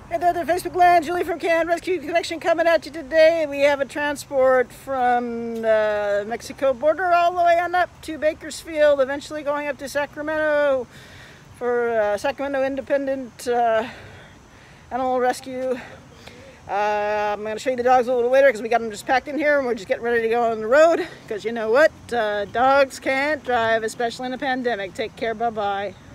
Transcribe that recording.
Hey there, Facebook land, Julie from Can Rescue Connection coming at you today. We have a transport from the Mexico border all the way on up to Bakersfield, eventually going up to Sacramento for Sacramento Independent Animal Rescue. I'm going to show you the dogs a little later because we got them just packed in here and we're just getting ready to go on the road because you know what? Dogs can't drive, especially in a pandemic. Take care, bye-bye.